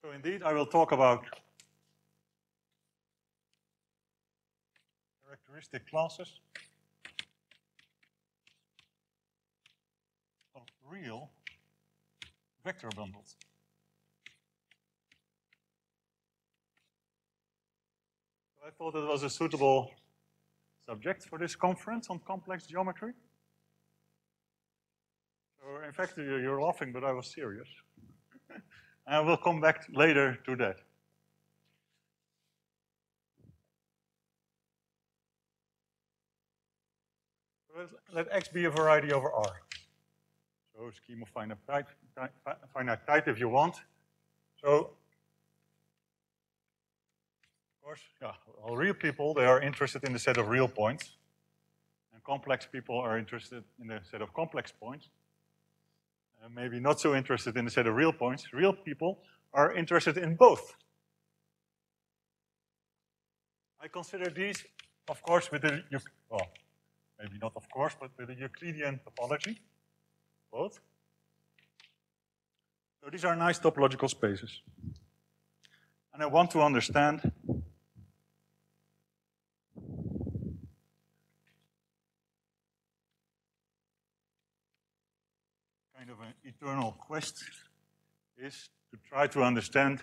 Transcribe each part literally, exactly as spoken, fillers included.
So indeed, I will talk about characteristic classes of real vector bundles. So I thought it was a suitable subject for this conference on complex geometry. So in fact, you're laughing, but I was serious. And I will come back later to that. Let X be a variety over R. So scheme of finite type, finite type if you want. So, of course, yeah, all real people, they are interested in the set of real points. And complex people are interested in the set of complex points. Uh, maybe not so interested in the set of real points. Real people are interested in both. I consider these, of course, with the, well, maybe not of course, but with the Euclidean topology, both. So these are nice topological spaces. And I want to understand kind of an eternal quest is to try to understand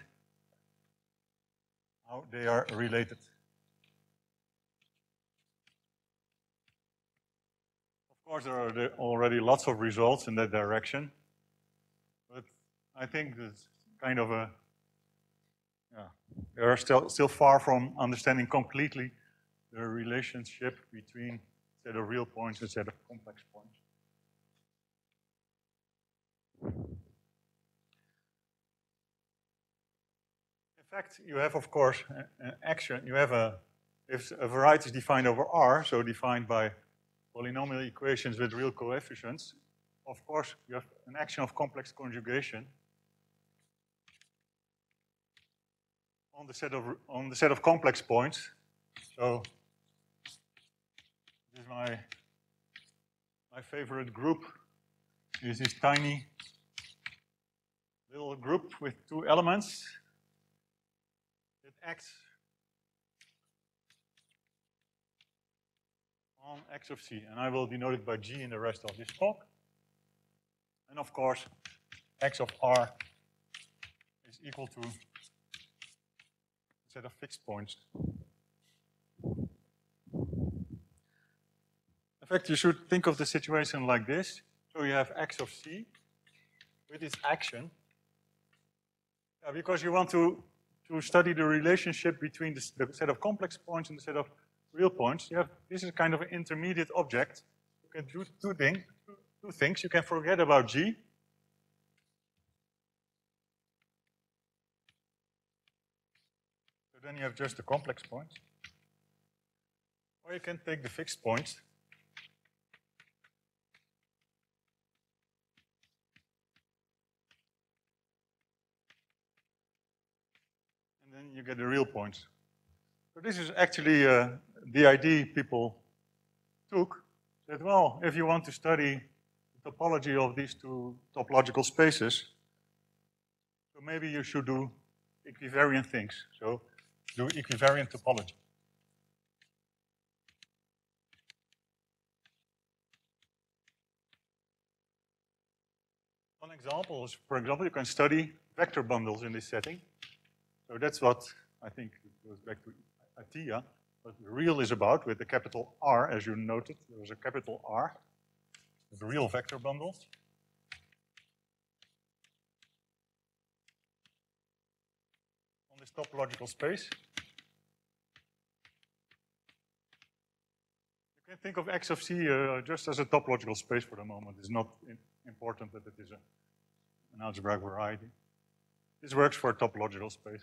how they are related. Of course, there are already lots of results in that direction, but I think it's kind of a, yeah, they are still, still far from understanding completely the relationship between set of real points and set of complex points. In fact, you have, of course, an action. You have a, if a variety is defined over R, so defined by polynomial equations with real coefficients, of course, you have an action of complex conjugation on the set of on the set of complex points. So this is my my favorite group. Is this tiny little group with two elements that acts on X of C, and I will denote it by G in the rest of this talk. And of course, X of R is equal to a set of fixed points. In fact, you should think of the situation like this. So you have X of C with its action, yeah, because you want to, to study the relationship between the, the set of complex points and the set of real points. You have, this is kind of an intermediate object. You can do two, thing, two, two things. You can forget about G. So then you have just the complex points. Or you can take the fixed points. And then you get the real points. So this is actually uh, the idea people took, that, well, if you want to study the topology of these two topological spaces, so maybe you should do equivariant things. So do equivariant topology. One example is, for example, you can study vector bundles in this setting. So that's what I think goes back to I T A, what real is about with the capital R, as you noted. There was a capital R with real vector bundles. On this topological space. You can think of X of C uh, just as a topological space for the moment. It's not important that it is a, an algebraic variety. This works for a topological space.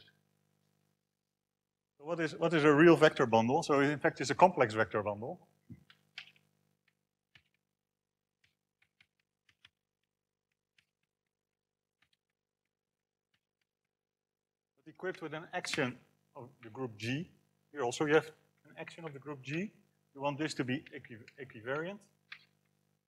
So what is, what is a real vector bundle? So in fact, it's a complex vector bundle. But equipped with an action of the group G. Here also you have an action of the group G. You want this to be equi equivariant.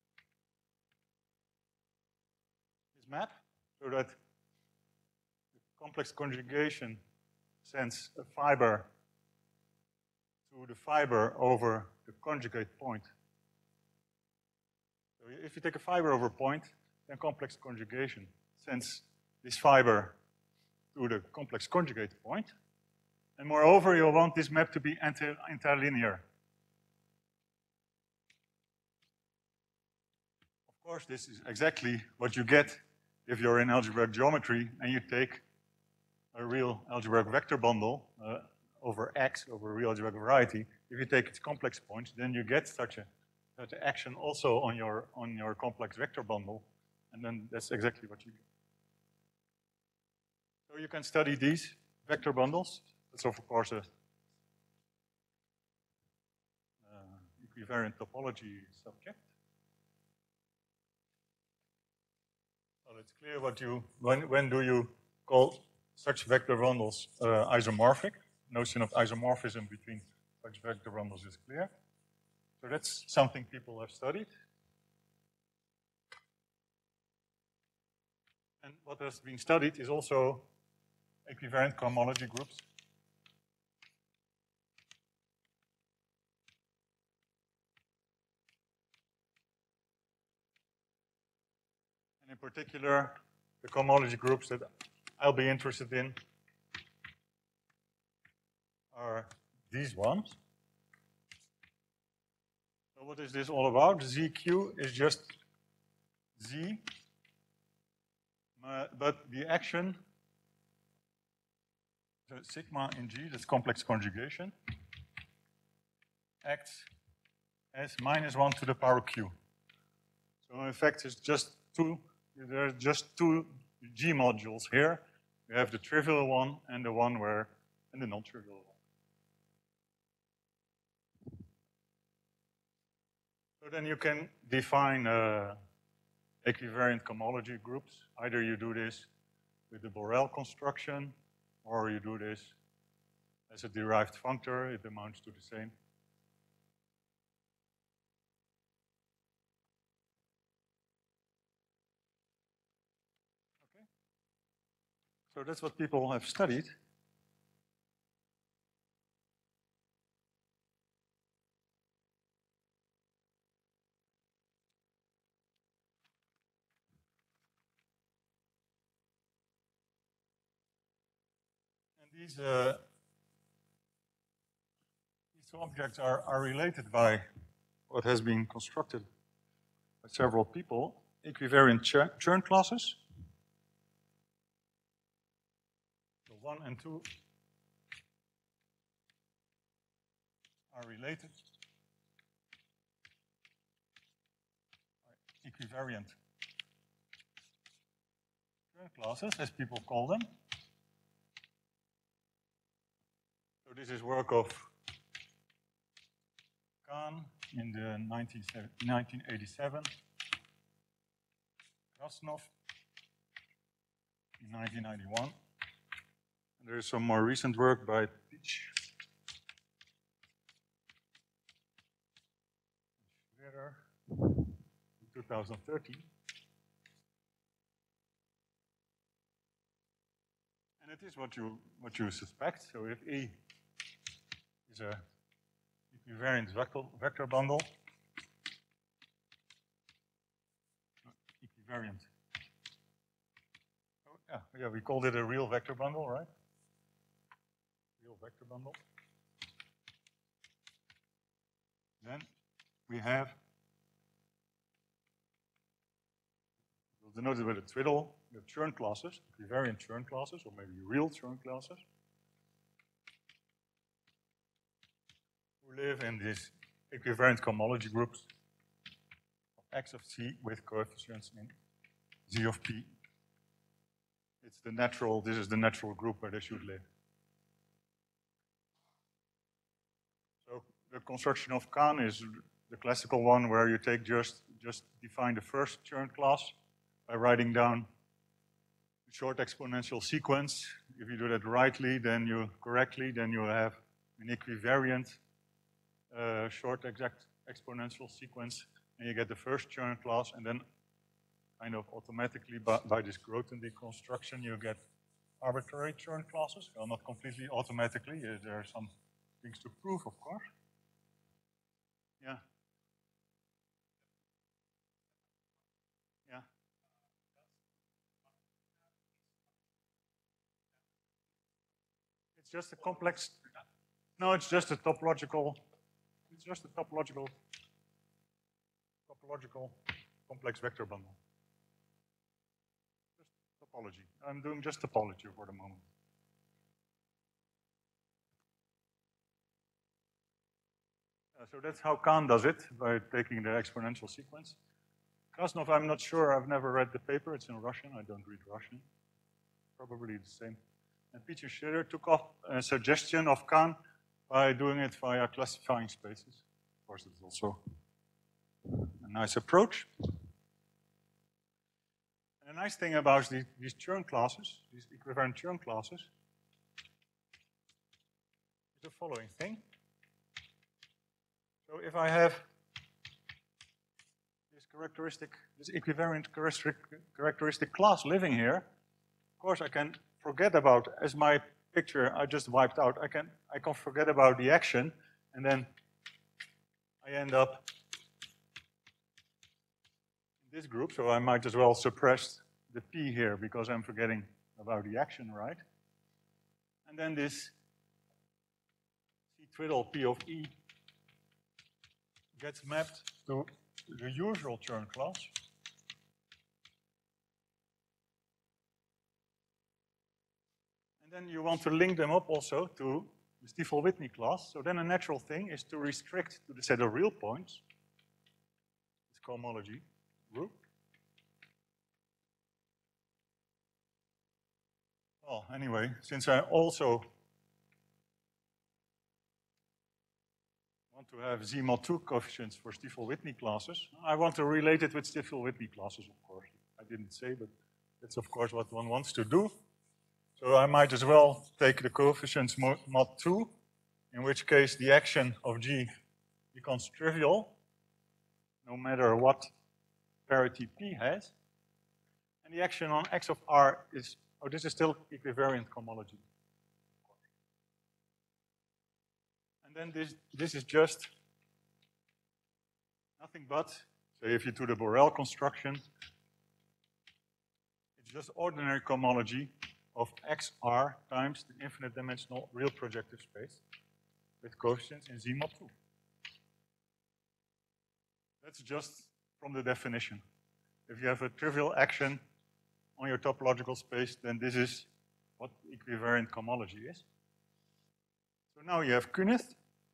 This map, so that the complex conjugation sends a fiber to the fiber over the conjugate point. So if you take a fiber over a point, then complex conjugation sends this fiber to the complex conjugate point. And moreover, you want this map to be inter interlinear. Of course, this is exactly what you get if you're in algebraic geometry and you take a real algebraic vector bundle uh, over X, over a real algebraic variety. If you take its complex points, then you get such a such an action also on your on your complex vector bundle, and then that's exactly what you get. So you can study these vector bundles. That's of course a uh, equivariant topology subject. So it's clear what you when when do you call such vector bundles uh, isomorphic. Notion of isomorphism between such vector bundles is clear. So that's something people have studied. And what has been studied is also equivariant cohomology groups. And in particular, the cohomology groups that I'll be interested in are these ones. So what is this all about? Z Q is just Z, uh, but the action, so sigma in G, that's complex conjugation, acts as minus one to the power Q. So in fact, it's just two, there are just two G modules here. You have the trivial one and the one where, and the non-trivial one. So then you can define uh, equivariant cohomology groups. Either you do this with the Borel construction, or you do this as a derived functor. It amounts to the same. Okay. So that's what people have studied. These, uh, these objects are, are related by what has been constructed by several people, equivariant Chern classes. So one and two are related by equivariant Chern classes, as people call them. So this is work of Kahn in the nineteen eighty-seven, Krasnov in nineteen ninety-one. And there is some more recent work by Pitch in two thousand thirteen. And it is what you what you suspect. So if E is a equivariant vector, vector bundle, equivariant. Oh, yeah, yeah, we called it a real vector bundle, right? Real vector bundle. Then we have, we'll denote it with a twiddle, the Chern classes, equivariant Chern classes, or maybe real Chern classes, who live in these equivariant cohomology groups of X of C with coefficients in Z of P. It's the natural, this is the natural group where they should live. So the construction of Kahn is the classical one where you take just, just define the first Chern class by writing down a short exponential sequence. If you do that rightly, then you correctly, then you have an equivariant uh, short exact exponential sequence, and you get the first Chern class, and then kind of automatically by, by this Groton deconstruction, you get arbitrary Chern classes. Well, not completely automatically. Uh, there are some things to prove, of course. Yeah. Yeah. It's just a complex. No, it's just a topological. It's just a topological. Topological complex vector bundle. Just topology. I'm doing just topology for the moment. Uh, so that's how Kahn does it, by taking the exponential sequence. Krasnov, I'm not sure. I've never read the paper. It's in Russian. I don't read Russian. Probably the same. And Peter Schiller took off a suggestion of Kahn by doing it via classifying spaces. Of course, it's also a nice approach. And the nice thing about these, these Chern classes, these equivariant Chern classes, is the following thing. So if I have this characteristic, this equivariant characteristic, characteristic class living here, of course I can forget about, as my picture I just wiped out, I can, I can forget about the action, and then I end up in this group, so I might as well suppress the P here because I'm forgetting about the action, right? And then this C twiddle P of E gets mapped to the usual Chern class. And then you want to link them up also to the Stiefel-Whitney class. So then a natural thing is to restrict to the set of real points, this cohomology group. Well, anyway, since I also want to have Z mod two coefficients for Stiefel-Whitney classes, I want to relate it with Stiefel-Whitney classes, of course. I didn't say, but that's of course what one wants to do. So I might as well take the coefficients mod two, in which case the action of G becomes trivial, no matter what parity P has. And the action on X of R is, oh, this is still equivariant cohomology. And then this, this is just nothing but, say if you do the Borel construction, it's just ordinary cohomology of X R times the infinite dimensional real projective space with coefficients in Z mod two. That's just from the definition. If you have a trivial action on your topological space, then this is what equivariant cohomology is. So now you have Kunith.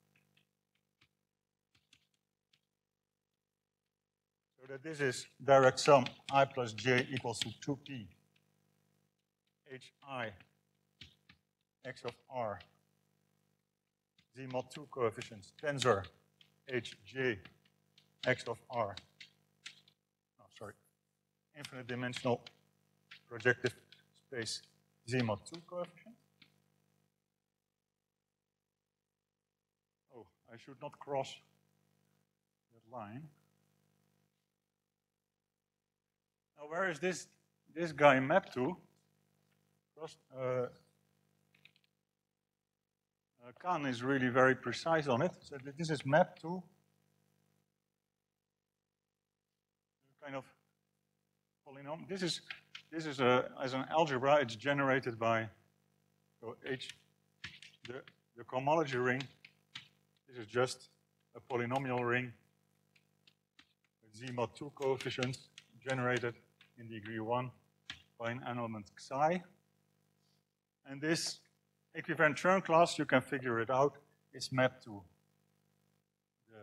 So that this is direct sum I plus j equals to two p h I x of r Z mod two coefficients tensor hj x of r. Oh, sorry. Infinite dimensional projective space Z mod two coefficient. Oh, I should not cross that line. Now, where is this this guy mapped to? Because, uh, uh, Kahn is really very precise on it. So this is mapped to kind of polynomial. This is this is a as an algebra. It's generated by so H the the cohomology ring. This is just a polynomial ring with Z mod two coefficients generated in degree one by an element psi. And this equivariant Chern class, you can figure it out, is mapped to the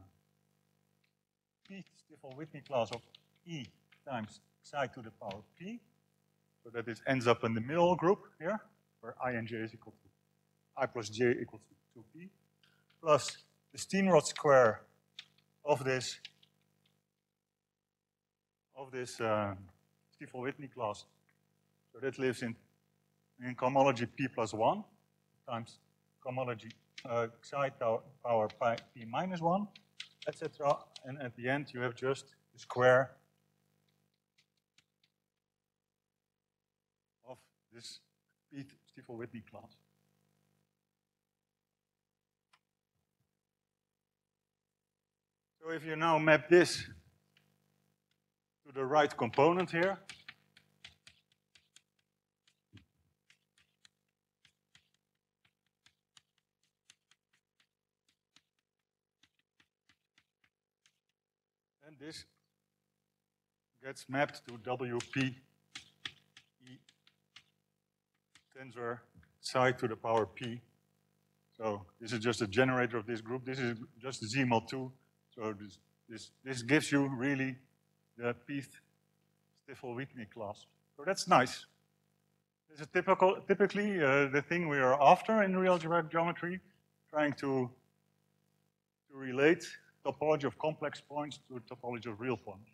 P Stiefel-Whitney class of E times psi to the power P. So that it ends up in the middle group here, where I and j is equal to I plus j equals to two p, plus the Steenrod square of this of this uh, Stiefel-Whitney class. So that lives in, in cohomology P plus one times cohomology uh, psi power pi P minus one, et cetera. And at the end, you have just the square of this Stiefel-Whitney class. So if you now map this to the right component here, and this gets mapped to W P E tensor psi to the power P. So this is just a generator of this group. This is just Z mod two. So this, this, this gives you really the Pth Stiefel-Whitney class. So that's nice. This is typical, typically uh, the thing we are after in real algebraic geometry, trying to, to relate topology of complex points to topology of real points.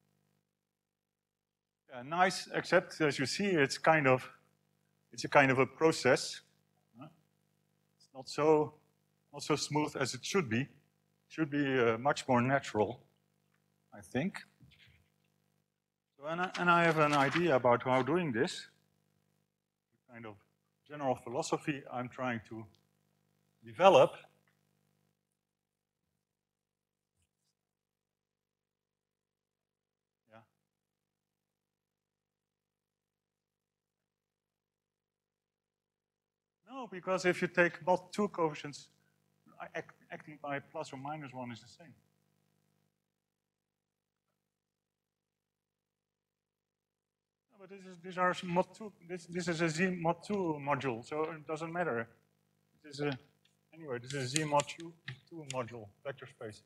Yeah, nice, except as you see, it's kind of, it's a kind of a process. Huh? It's not so, not so smooth as it should be. It should be uh, much more natural, I think. So, and I, and I have an idea about how doing this. The kind of general philosophy I'm trying to develop. Yeah. No, because if you take both two coefficients, act, acting by plus or minus one is the same. No, but this is, these are mod two. This this is a Z mod two module, so it doesn't matter. This is a anyway. This is a Z mod two, two module vector space.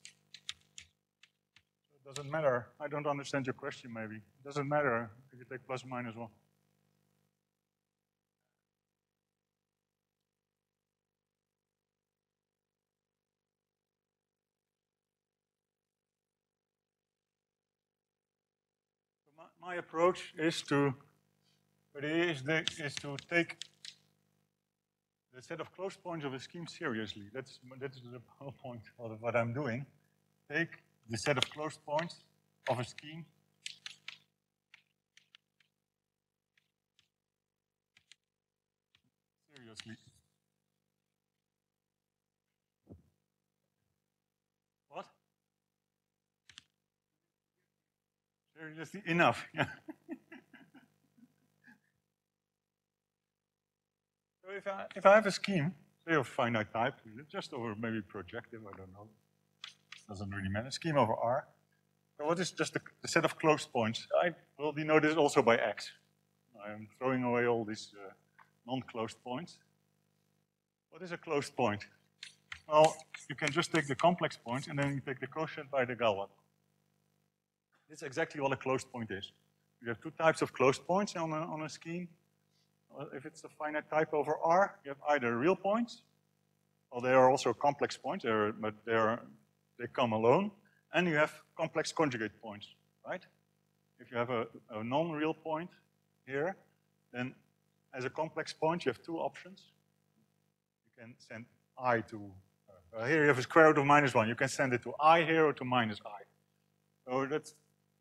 So it doesn't matter. I don't understand your question. Maybe it doesn't matter if you take plus or minus one. My approach is to, is, the, is to take the set of closed points of a scheme seriously. That's, that's the whole point of what I'm doing. Take the set of closed points of a scheme seriously. What? Seriously enough, yeah. So if I, if I have a scheme, say of finite type, just over maybe projective, I don't know. Doesn't really matter. Scheme over R. So what is just the, the set of closed points? I will denote this also by X. I'm throwing away all these uh, non-closed points. What is a closed point? Well, you can just take the complex points and then you take the quotient by the Galois. This is exactly what a closed point is. You have two types of closed points on a, on a scheme. If it's a finite type over R, you have either real points, or they are also complex points, they're, but they're, they come alone, and you have complex conjugate points, right? If you have a, a non-real point here, then as a complex point, you have two options. You can send I to, uh, here you have a square root of minus one. You can send it to I here or to minus I. So that's,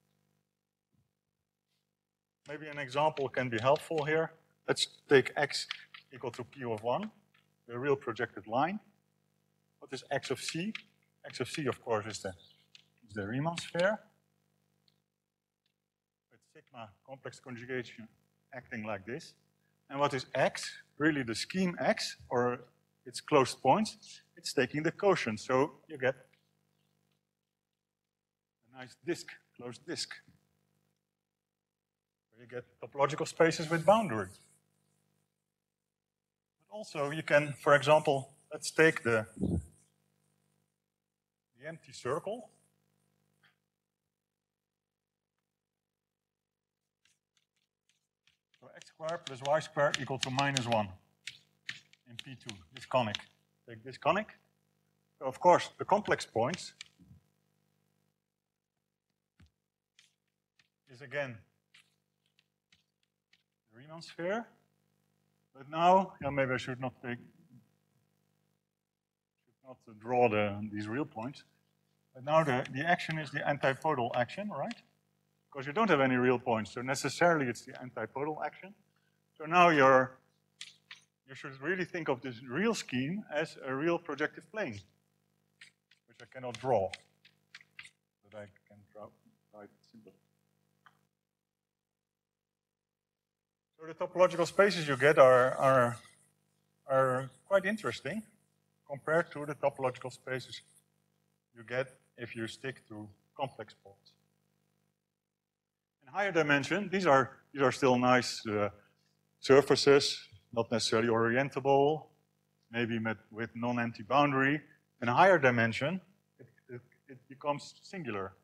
maybe an example can be helpful here. Let's take X equal to Q of one, the real projected line. What is X of C? X of C, of course, is the, is the Riemann sphere. With sigma complex conjugation acting like this. And what is X? Really the scheme X, or its closed points. It's taking the quotient, so you get a nice disk, closed disk. You get topological spaces with boundary. But also you can, for example, let's take the, the empty circle. So x squared plus y squared equal to minus one in P two, this conic. Take this conic. So of course the complex points is again Riemann sphere, but now, yeah, maybe I should not take, should not draw the, these real points. But now the, the action is the antipodal action, right? Because you don't have any real points, so necessarily it's the antipodal action. So now your, you should really think of this real scheme as a real projective plane, which I cannot draw, but I can draw write it simply. So the topological spaces you get are, are, are quite interesting compared to the topological spaces you get if you stick to complex points. In higher dimension, these are, these are still nice uh, surfaces, not necessarily orientable, maybe met, with non-empty boundary. In a higher dimension, it, it, it becomes singular.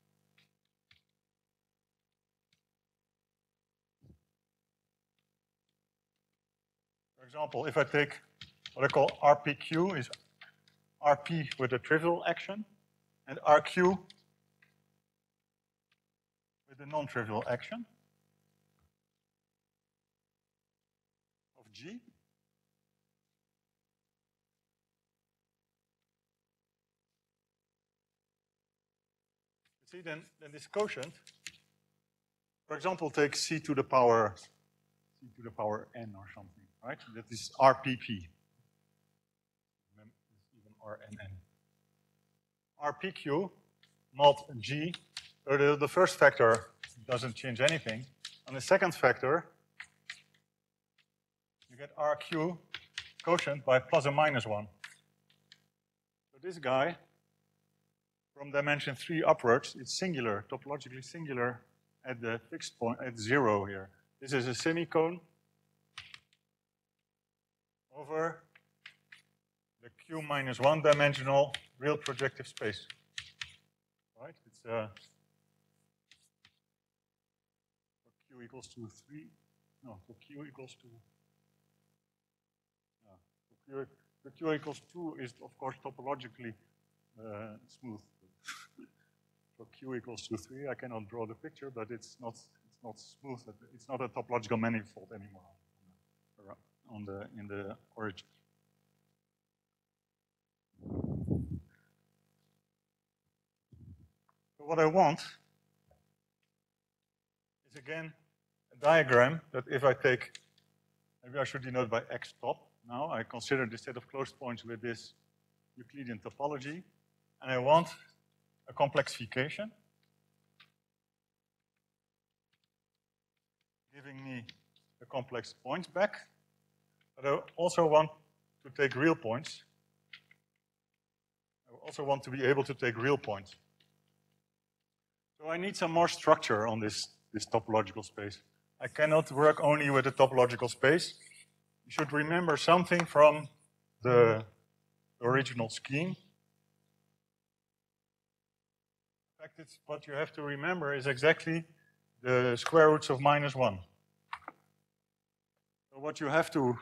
For example, if I take what I call R P Q, is R P with a trivial action, and R Q with a non-trivial action of G. You see, then, then this quotient, for example, take C to the power C to the power n or something, right? That is R P P. Even R N N. R P Q mod G. So the, the first factor doesn't change anything. On the second factor, you get R Q quotient by plus or minus one. So this guy, from dimension three upwards, it's singular, topologically singular at the fixed point, at zero here. This is a semicone over the Q minus one dimensional real projective space. Right? It's uh, Q equals to three. No, for Q equals to. Uh, for Q, for Q equals two is of course topologically uh, smooth. For Q equals to three, I cannot draw the picture, but it's not it's not smooth. It's not a topological manifold anymore on the in the origin. So what I want is again a diagram that if I take, maybe I should denote by X top. Now I consider the set of closed points with this Euclidean topology, and I want a complexification, giving me the complex points back, but I also want to take real points. I also want to be able to take real points. So I need some more structure on this, this topological space. I cannot work only with a topological space. You should remember something from the original scheme. In fact, it's, what you have to remember is exactly the square roots of minus one. So what you have to,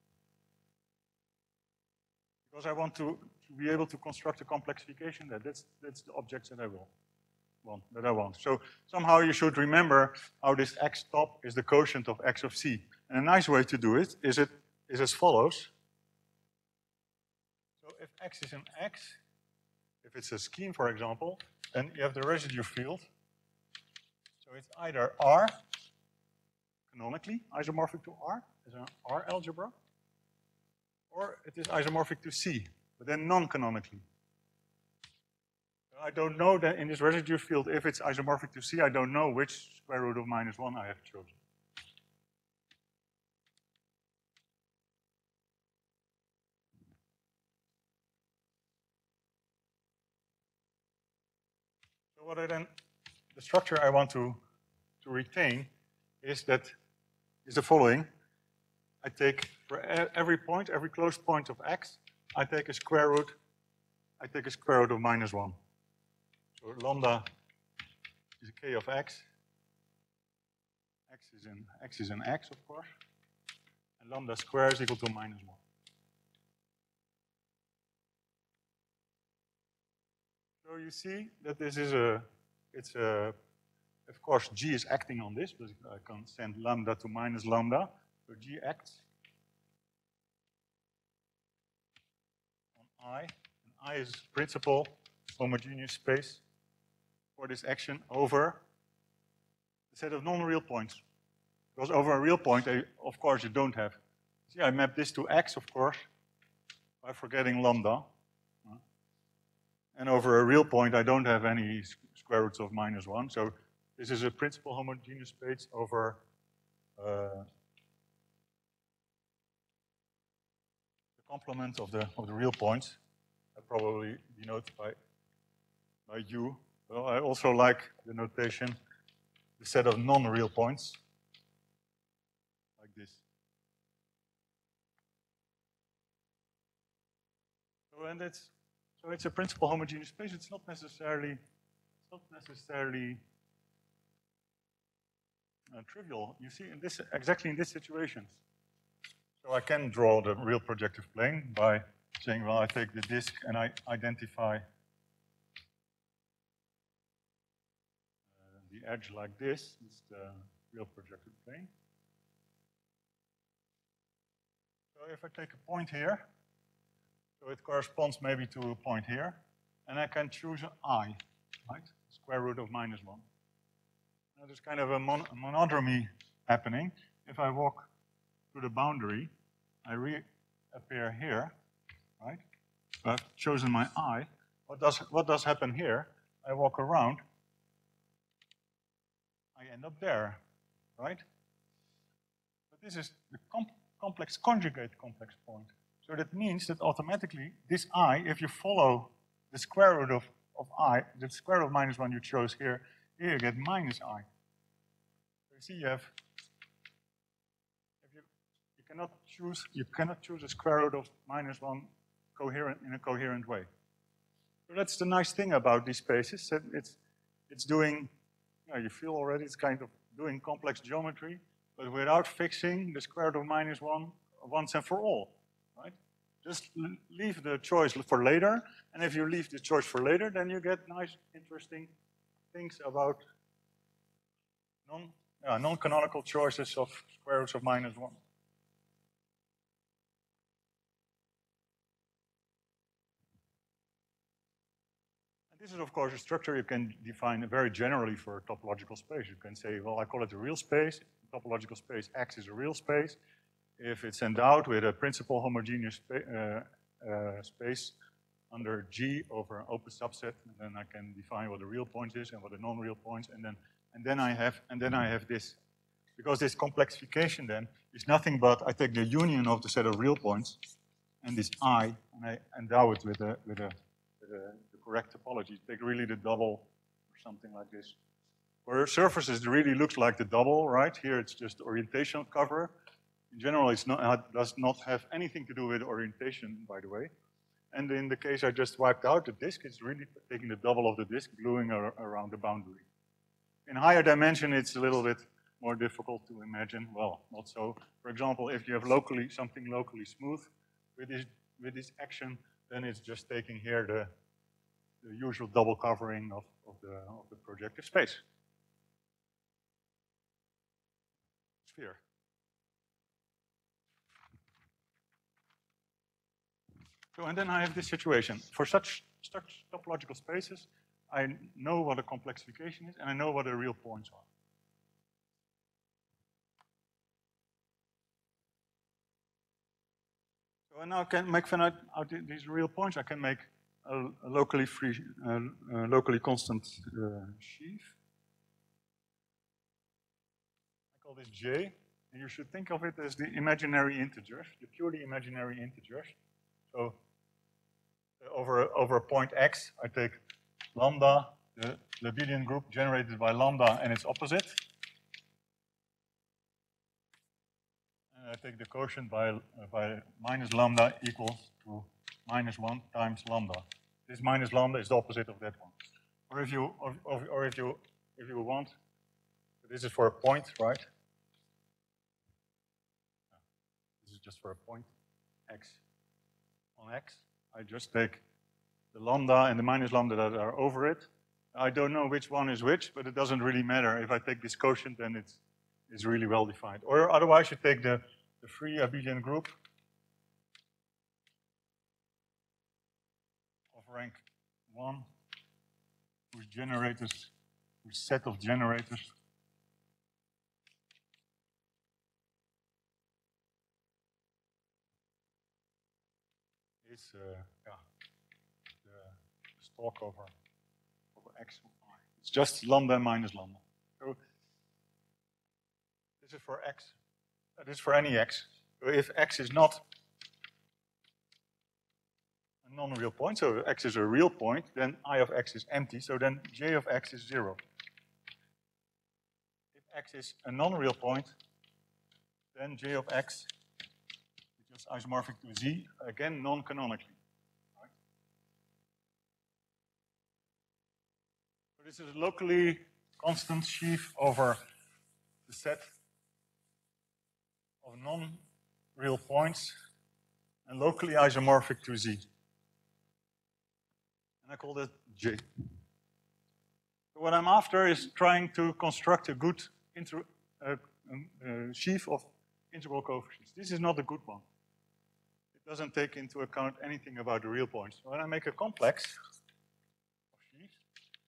because I want to, to be able to construct a complexification, that that's, that's the objects that I will want, that I want. So somehow you should remember how this X top is the quotient of X of C. And a nice way to do it is, it, is as follows. So if X is an X, if it's a scheme, for example, then you have the residue field. So it's either R, canonically isomorphic to R, as an R algebra, or it is isomorphic to C, but then non-canonically. So I don't know that in this residue field, if it's isomorphic to C, I don't know which square root of minus one I have chosen. So what I then, the structure I want to, to retain is that, is the following. I take, for every point, every closed point of X, I take a square root, I take a square root of minus one. So lambda is a K of X. X is in, X is in X, of course. And lambda square is equal to minus one. So you see that this is a, it's a, of course, G is acting on this, but I can send lambda to minus lambda. So G acts on I, and I is principal homogeneous space for this action over the set of non-real points. Because over a real point, of course, you don't have See, I map this to x, of course, by forgetting lambda. And over a real point, I don't have any square roots of minus one. So this is a principal homogeneous space over uh, the complement of the of the real points. I probably denoted by by u. Well, I also like the notation, the set of non-real points, like this. So and it's so it's a principal homogeneous space. It's not necessarily it's not necessarily uh, trivial. You see, in this exactly in this situation. So I can draw the real projective plane by saying, well, I take the disk and I identify uh, the edge like this. It's the real projective plane. So if I take a point here, so it corresponds maybe to a point here, and I can choose an I, right? Square root of minus one. Now there's kind of a, mon a monodromy happening. If I walk to the boundary, I reappear here, right? So I've chosen my I. What does, what does happen here? I walk around, I end up there, right? But this is the com complex conjugate complex point. So that means that automatically this I, if you follow the square root of, of I, the square root of minus one you chose here, here you get minus I. So you see you have, if you, you cannot choose, you cannot choose a square root of minus one coherent in a coherent way. So that's the nice thing about these spaces, that it's, it's doing, you know, you feel already it's kind of doing complex geometry, but without fixing the square root of minus one once and for all. Right? Just leave the choice for later, and if you leave the choice for later, then you get nice, interesting things about non, uh, non-canonical choices of square roots of minus one. And this is, of course, a structure you can define very generally for a topological space. You can say, well, I call it a real space. Topological space X is a real space. If it's endowed with a principal homogeneous spa uh, uh, space under G over an open subset, and then I can define what a real point is and what a non-real point, and then and then I have and then I have this, because this complexification then is nothing but I take the union of the set of real points and this I, and I endow it with a with a, with a the correct topology. Take really the double or something like this. For surfaces, it really looks like the double, right? Here it's just orientational cover. In general, it's not, it does not have anything to do with orientation, by the way. And in the case I just wiped out, the disk is really taking the double of the disk, gluing ar around the boundary. In higher dimension, it's a little bit more difficult to imagine. Well, not so. For example, if you have locally something locally smooth with this with this action, then it's just taking here the, the usual double covering of, of the of the projective space. Sphere. So, and then I have this situation. For such, such topological spaces, I know what a complexification is, and I know what the real points are. So I now can make finite out these real points. I can make a, a locally free, uh, uh, locally constant uh, sheaf. I call this J, and you should think of it as the imaginary integers, the purely imaginary integers. So Over, over a point X, I take lambda, the, the abelian group generated by lambda and its opposite. And I take the quotient by, uh, by minus lambda equals to minus one times lambda. This minus lambda is the opposite of that one. Or if you, or, or, or if you, if you want, this is for a point, right? This is just for a point, X on X. I just take the lambda and the minus lambda that are over it. I don't know which one is which, but it doesn't really matter. If I take this quotient, then it's, it's really well defined. Or otherwise, you take the, the free abelian group of rank one, whose generators, whose set of generators this uh, yeah, the, the stalk over, over x or y. It's just lambda minus lambda. So this is for x. Uh, this is for any x. So if x is not a non-real point, so x is a real point, then I of x is empty, so then j of x is zero. If x is a non-real point, then j of x is just isomorphic to z, again non-canonically. Right? So this is a locally constant sheaf over the set of non-real points and locally isomorphic to z. And I call that J. So what I'm after is trying to construct a good inter, uh, um, uh, sheaf of integral coefficients. This is not a good one. It doesn't take into account anything about the real points. So when I make a complex of sheaves,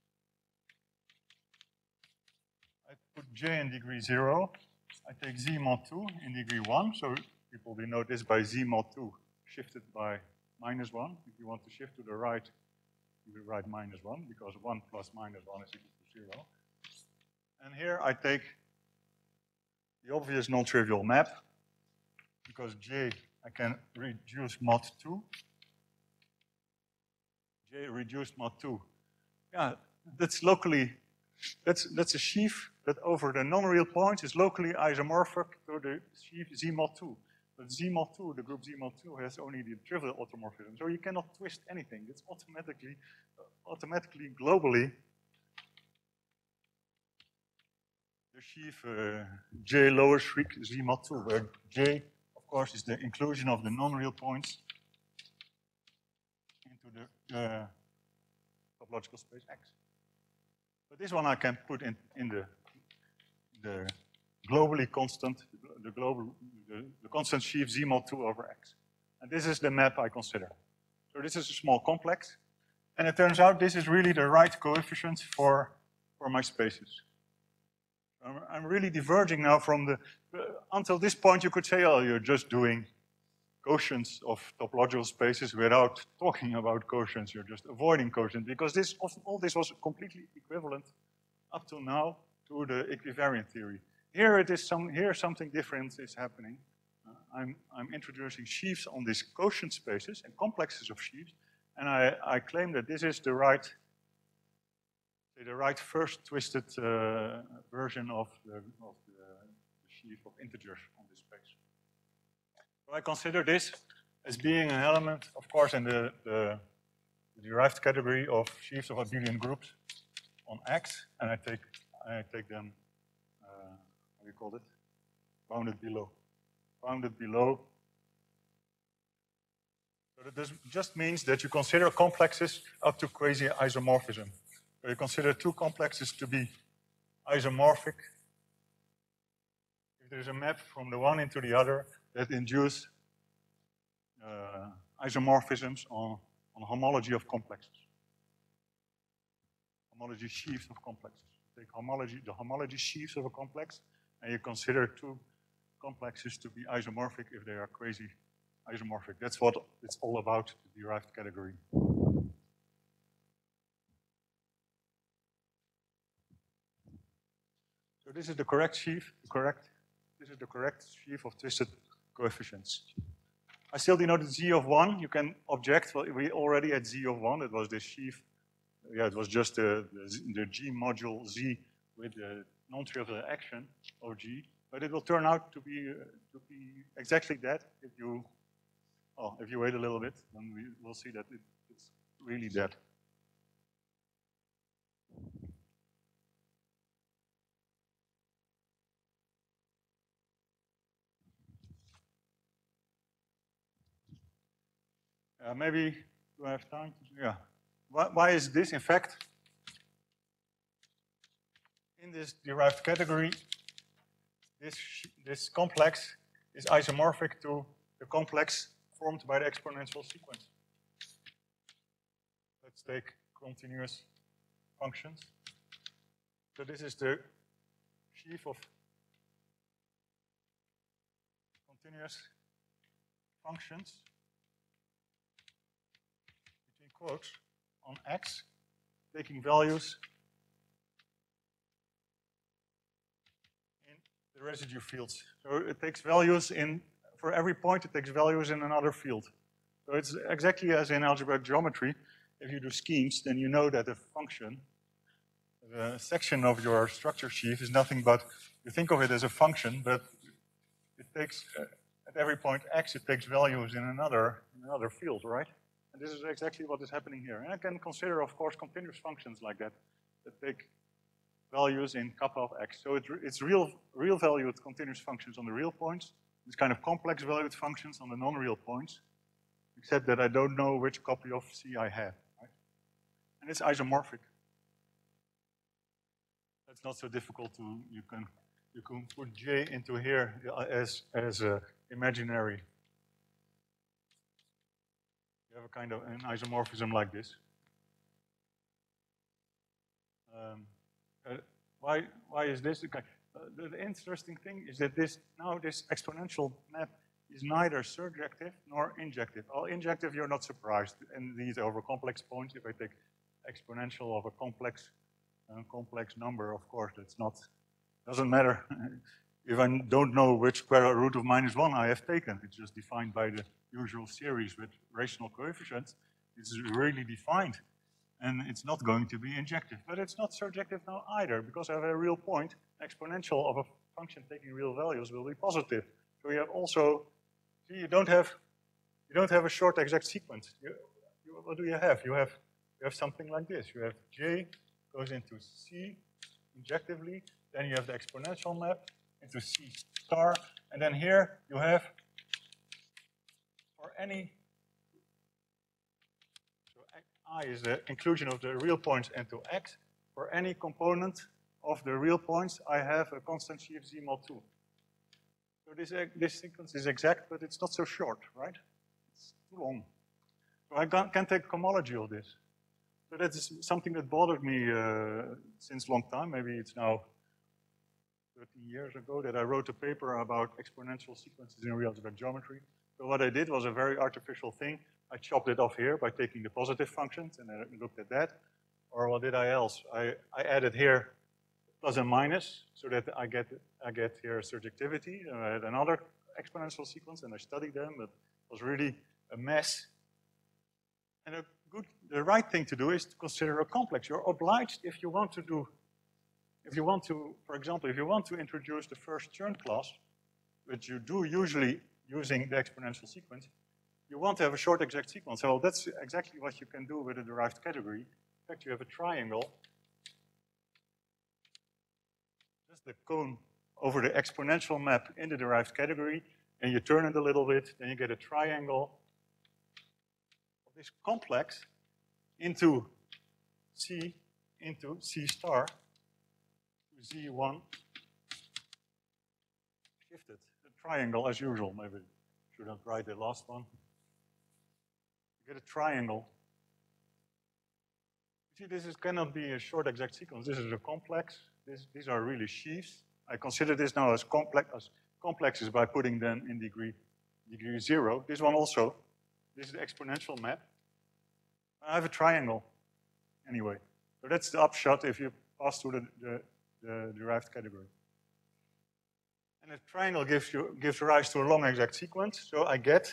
I put J in degree zero. I take Z mod two in degree one. So people denote this by Z mod two shifted by minus one. If you want to shift to the right, we write minus one, because one plus minus one is equal to zero. And here I take the obvious non-trivial map, because J I can reduce mod two. J reduced mod two. Yeah, that's locally, that's, that's a sheaf that over the non-real points is locally isomorphic to the sheaf Z mod two. But Z mod two, the group Z mod two, has only the trivial automorphism, so you cannot twist anything. It's automatically, uh, automatically, globally, the sheaf uh, J lower shriek Z mod two, where J, of course, is the inclusion of the non-real points into the uh, topological space X. But this one I can put in, in the, the globally constant, the global, the, the constant sheaf Z mod two over X. And this is the map I consider. So this is a small complex. And it turns out this is really the right coefficient for, for my spaces. I'm, I'm really diverging now from the, uh, until this point you could say, oh, you're just doing quotients of topological spaces without talking about quotients. You're just avoiding quotients, because this, all this was completely equivalent up to now to the equivariant theory. Here it is some, here something different is happening. Uh, I'm, I'm introducing sheaves on these quotient spaces and complexes of sheaves, and I, I claim that this is the right, say the right first twisted uh, version of, the, of the, the sheaf of integers on this space. So I consider this as being an element, of course, in the, the, the derived category of sheaves of abelian groups on X, and I take, I take them, uh, how do you call it? Bounded below. Bounded below. So that does, just means that you consider complexes up to quasi-isomorphism. So you consider two complexes to be isomorphic if there's a map from the one into the other that induce uh, isomorphisms on, on homology of complexes. Homology sheaves of complexes. You take homology, the homology sheaves of a complex, and you consider two complexes to be isomorphic if they are quasi-isomorphic. That's what it's all about, the derived category. So this is the correct sheaf, the correct, this is the correct sheaf of twisted coefficients. I still denoted Z of one. You can object, well, we already had Z of one, it was this sheaf. Yeah, it was just the, the, the G module Z with the non-trivial action of G, but it will turn out to be, uh, to be exactly that if you, oh, if you wait a little bit, then we will see that it, it's really that. Uh, maybe, do I have time? Yeah. Why, why is this? In fact, in this derived category, this, this complex is isomorphic to the complex formed by the exponential sequence. Let's take continuous functions. So this is the sheaf of continuous functions quotes on X, taking values in the residue fields. So it takes values in, for every point, it takes values in another field. So it's exactly as in algebraic geometry. If you do schemes, then you know that a function, the section of your structure sheaf is nothing but, you think of it as a function, but it takes, uh, at every point X, it takes values in another, in another field, right? And this is exactly what is happening here. And I can consider, of course, continuous functions like that, that take values in kappa of X. So it, it's real, real valued continuous functions on the real points. It's kind of complex valued functions on the non-real points, except that I don't know which copy of C I have, right? And it's isomorphic. That's not so difficult to, you can, you can put J into here as, as a imaginary. You have a kind of an isomorphism like this. Um, uh, why, why is this? Okay. Uh, the, the interesting thing is that this, now this exponential map is neither surjective nor injective. Well, injective, you're not surprised. Indeed, over complex points, if I take exponential of a complex, uh, complex number, of course, that's not, doesn't matter. If I don't know which square root of minus one I have taken, it's just defined by the usual series with rational coefficients. It's really defined, and it's not going to be injective. But it's not surjective now either, because I have a real point. Exponential of a function taking real values will be positive. So you have also, see, you don't have, you don't have a short exact sequence. You, you, what do you have? You have, you have something like this. You have J goes into C injectively, then you have the exponential map into C star, and then here you have for any, so I is the inclusion of the real points into X. For any component of the real points, I have a constant sheaf Z mod two. So this, this sequence is exact, but it's not so short, right? It's too long. So I can, can take homology of this. So that's something that bothered me uh, since a long time. Maybe it's now thirty years ago that I wrote a paper about exponential sequences in real algebraic geometry. So what I did was a very artificial thing. I chopped it off here by taking the positive functions, and I looked at that. Or what did I else? I, I added here plus and minus, so that I get I get here surjectivity. I had another exponential sequence, and I studied them, but it was really a mess. And a good, the right thing to do is to consider a complex. You're obliged if you want to do, if you want to, for example, if you want to introduce the first Chen class, which you do usually using the exponential sequence, you want to have a short exact sequence. So that's exactly what you can do with a derived category. In fact, you have a triangle. Just the cone over the exponential map in the derived category, and you turn it a little bit, then you get a triangle of this complex into C, into C star, to Z one, shifted. A triangle as usual, maybe shouldn't write the last one. You get a triangle. You see, this is, cannot be a short exact sequence. This is a complex. This, these are really sheaves. I consider this now as complex as complexes by putting them in degree degree zero. This one also. This is the exponential map. I have a triangle anyway. So that's the upshot if you pass through the, the, the derived category. And a triangle gives you gives rise to a long exact sequence. So I get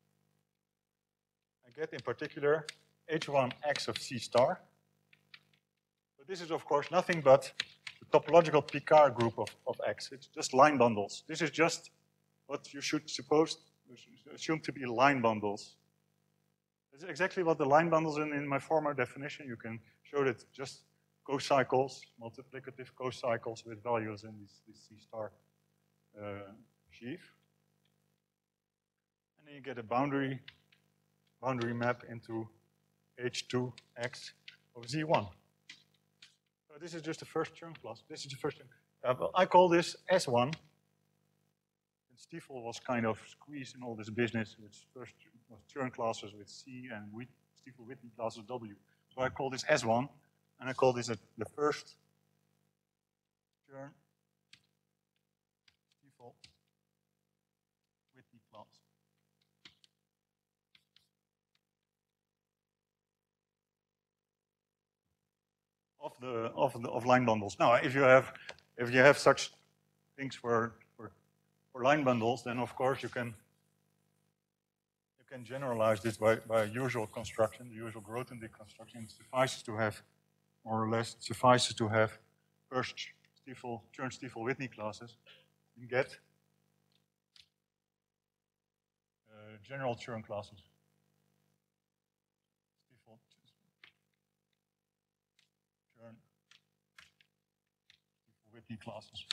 I get in particular H one X of C star. So this is of course nothing but the topological Picard group of, of X. It's just line bundles. This is just what you should suppose assume to be line bundles. This is exactly what the line bundles in, in my former definition. You can show that just co-cycles, multiplicative co-cycles with values in this, this C star uh, sheaf. And then you get a boundary boundary map into H two X of Z one. So this is just the first Chen class. This is the first. Uh, well, I call this S one. And Stiefel was kind of squeezed in all this business with first Chen classes with C and Stiefel-Whitney classes W. So I call this S one, and I call this a, the first Chen Stiefel-Whitney class. of the of the of line bundles. Now, if you have if you have such things for for, for line bundles, then of course you can you can generalize this by by usual construction, the usual Grothendieck construction. It suffices to have more or less it suffices to have first Stiefel, Chern, Stiefel, Whitney classes and get uh, general Chern classes. Stiefel, Chern, Stiefel, Whitney classes.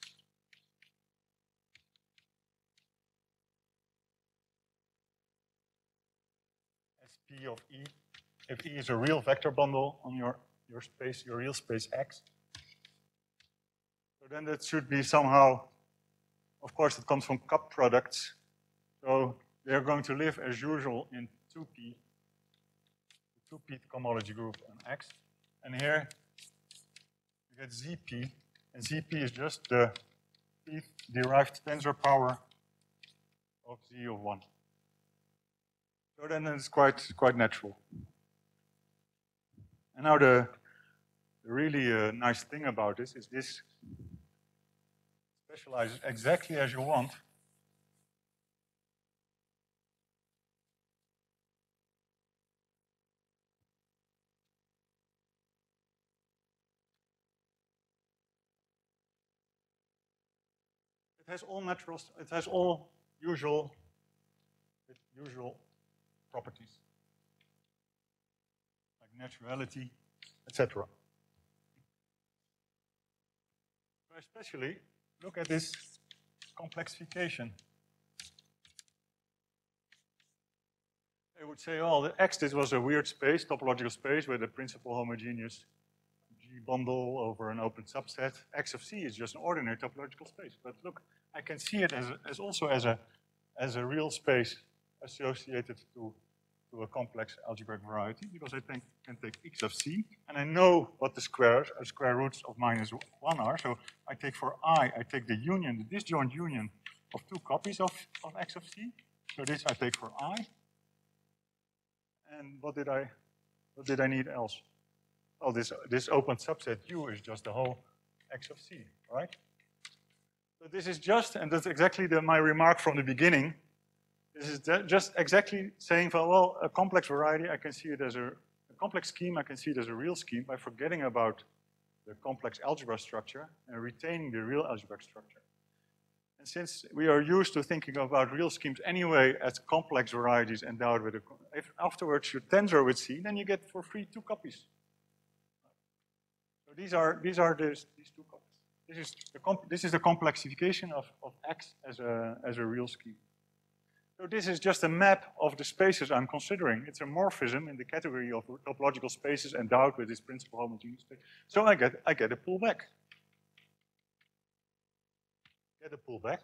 S P of E, if E is a real vector bundle on your, your space, your real space X, so then that should be somehow, of course, it comes from cup products. So they're going to live as usual in two P, two P cohomology group on X. And here you get Z P, and Z P is just the P derived tensor power of Z of one. So then it's quite quite natural. And now the, the really uh, nice thing about this is this specializes exactly as you want. It has all natural, it has all usual, usual properties, like naturality, et cetera. Especially look at this complexification. They would say, oh, the X, this was a weird space, topological space, with a principal homogeneous G bundle over an open subset. X of C is just an ordinary topological space. But look, I can see it as, as also as a, as a real space associated to, to a complex algebraic variety, because I think, can take X of C, and I know what the squares, or square roots of minus one are. So I take for I, I take the union, the disjoint union of two copies of, of X of C. So this I take for I. And what did I, what did I need else? Well, this, this open subset U is just the whole X of C, right? So this is just, and that's exactly the, my remark from the beginning. This is just exactly saying, well, a complex variety, I can see it as a, a complex scheme, I can see it as a real scheme by forgetting about the complex algebra structure and retaining the real algebraic structure. And since we are used to thinking about real schemes anyway as complex varieties endowed with a, if afterwards you tensor with C, then you get for free two copies. So these are, these are this, these two copies. This is the, comp this is the complexification of, of X as a, as a real scheme. So this is just a map of the spaces I'm considering. It's a morphism in the category of topological spaces endowed with this principal homogeneous space. So I get, I get a pullback. Get a pullback.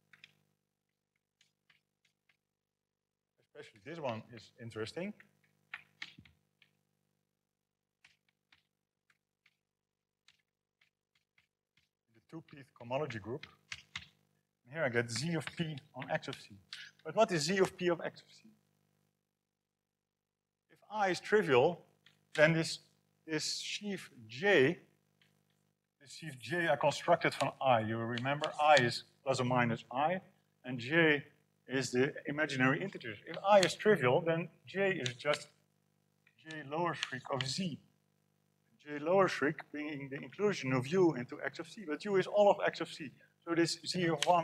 Especially this one is interesting. The two-P cohomology group. And here I get Z of P on X of C. But what is Z of P of X of C? If I is trivial, then this, this sheaf J, this sheaf J I constructed from I. You remember I is plus or minus I, and J is the imaginary integers. If I is trivial, then J is just J lower shriek of Z. J lower shriek being the inclusion of U into X of C, but U is all of X of C. So this Z of one,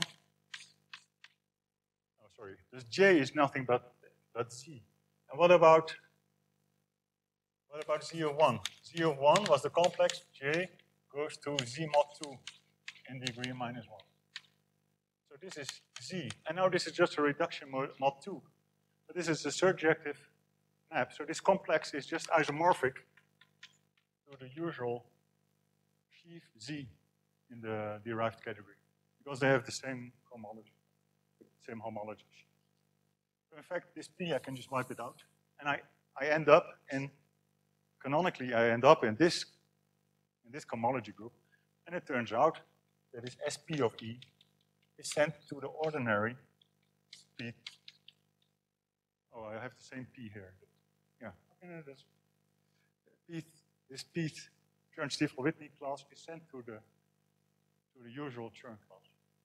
oh sorry, this J is nothing but, but Z. And what about, what about Z of one? Z of one was the complex J goes to Z mod two in degree minus one. So this is Z. And now this is just a reduction mod, mod two. But this is a surjective map. So this complex is just isomorphic to the usual sheaf Z in the derived category, because they have the same homology, the same homology. So in fact, this P, I can just wipe it out, and I, I end up in, canonically, I end up in this, in this cohomology group, and it turns out that this S P of E is sent to the ordinary P. Oh, I have the same P here. Yeah, okay, that's P, this P Chern-Stiefel-Whitney class is sent to the to the usual Chern class.